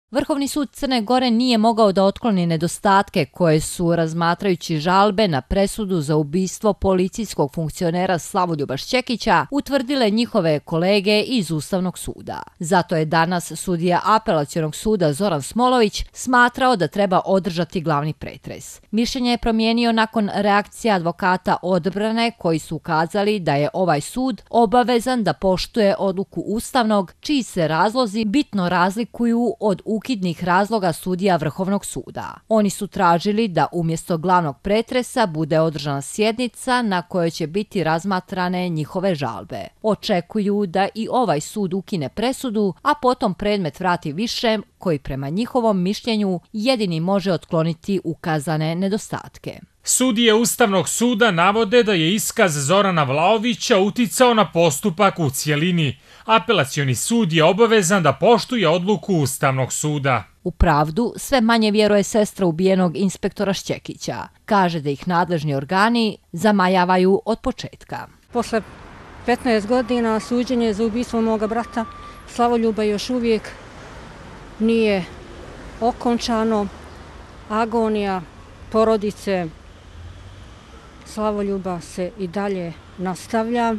Vrhovni sud Crne Gore nije mogao da otkloni nedostatke koje su, razmatrajući žalbe na presudu za ubistvo policijskog funkcionera Slavoljuba Šćekića, utvrdile njihove kolege iz Ustavnog suda. Zato je danas sudija Apelacionog suda Zoran Smolović smatrao da treba održati glavni pretres. Mišljenje je promijenio nakon reakcija advokata odbrane koji su ukazali da je ovaj sud obavezan da poštuje odluku Ustavnog, čiji se razlozi bitno razlikuju od ukidnih razloga sudija Vrhovnog suda. Oni su tražili da umjesto glavnog pretresa bude održana sjednica na kojoj će biti razmatrane njihove žalbe. Očekuju da i ovaj sud ukine presudu, a potom predmet vrati višem, koji prema njihovom mišljenju jedini može otkloniti ukazane nedostatke. Sudije Ustavnog suda navode da je iskaz Zorana Vlaovića uticao na postupak u cijelini. Apelacioni sud je obavezan da poštuje odluku Ustavnog suda. U pravdu sve manje vjeruje sestra ubijenog inspektora Šćekića. Kaže da ih nadležni organi zamajavaju od početka. Posle 15 godina suđenje za ubistvo moga brata Slavoljuba još uvijek nije okončano. Agonija porodice Slavoljuba se i dalje nastavlja.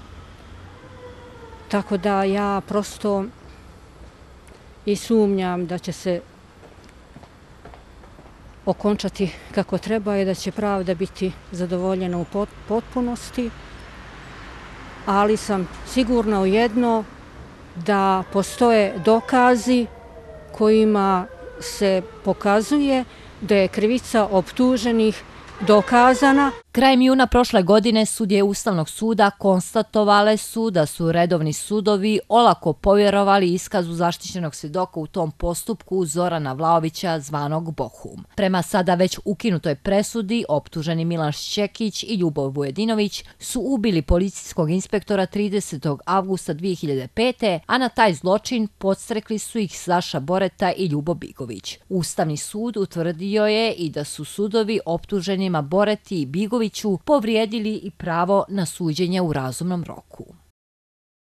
Tako da ja prosto i sumnjam da će se okončati kako treba i da će pravda biti zadovoljena u potpunosti. Ali sam sigurna u jedno, da postoje dokazi kojima se pokazuje da je krivica optuženih dokazana. Krajem juna prošle godine sudije Ustavnog suda konstatovale su da su redovni sudovi olako povjerovali iskazu zaštićenog svjedoka u tom postupku Zorana Vlaovića zvanog Bohum. Prema sada već ukinutoj presudi, optuženi Milan Šćekić i Ljubo Vujedinović su ubili policijskog inspektora 30. avgusta 2005. a na taj zločin podstrekli su ih Saša Boreta i Ljubo Bigović. Ustavni sud utvrdio je i da su sudovi optuženima Boreti i Bigoviću povrijedili i pravo na suđenje u razumnom roku.